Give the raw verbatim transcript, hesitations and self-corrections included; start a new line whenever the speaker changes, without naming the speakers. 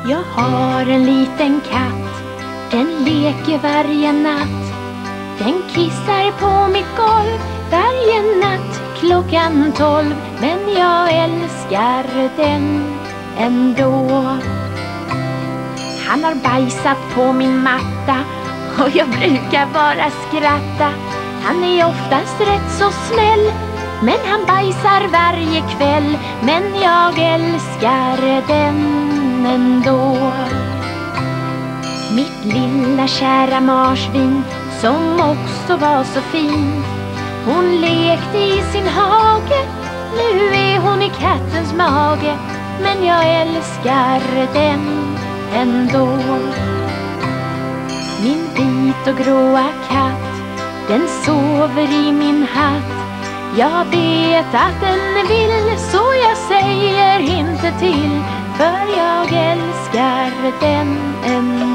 Jag har en liten katt, den leker varje natt. Den kissar på mitt golv varje natt klockan tolv. Men jag älskar den ändå. Han har bajsat på min matta och jag brukar bara skratta. Han är oftast rätt så snäll, men han bajsar varje kväll. Men jag älskar den ändå. Mitt lilla kära marsvin som också var så fin, hon lekte i sin hage, nu är hon i kattens mage. Men jag älskar den ändå. Min vit och gråa katt, den sover i min hatt. Jag vet att den vill, så jag säger inte till, för jag älskar den ändå.